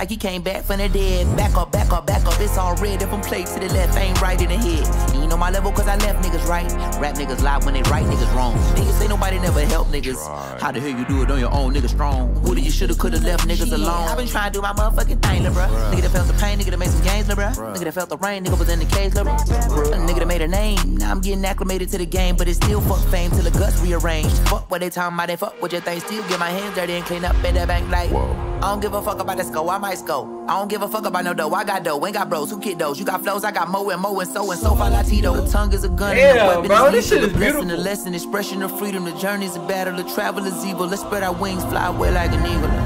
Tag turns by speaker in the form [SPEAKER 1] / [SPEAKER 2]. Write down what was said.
[SPEAKER 1] like he came back from the dead. Back up, back up, back up, it's all red. If I'm played to the left, ain't right in the head. You ain't on my level cause I left niggas right. Rap niggas lie when they right niggas wrong. Niggas say nobody never help niggas. How the hell you do it on your own, nigga strong? Who you shoulda coulda left niggas alone? I been trying to do my motherfucking thing, lil' bruh. Nigga that felt the pain, nigga that made some gains, lil' bruh. Nigga that felt the rain, nigga was in the cage, lil' bruh. Nigga that made a name, now I'm getting acclimated to the game, but it's still fuck fame till the guts rearrange. Fuck what they talking about, they fuck with your thing. Still get my hands dirty and clean up in the bank like. I don't give a fuck about the score, I might score. I don't give a fuck about no dough, I got dough. Ain't got bros, who kid those? You got flows, I got mo and so far Latino. The tongue is a gun and the weapon
[SPEAKER 2] bro,
[SPEAKER 1] is
[SPEAKER 2] this shit is
[SPEAKER 1] blessing,
[SPEAKER 2] beautiful.
[SPEAKER 1] the lesson, expression of freedom. The journey's a battle, the travel is evil. Let's spread our wings, fly away like an eagle.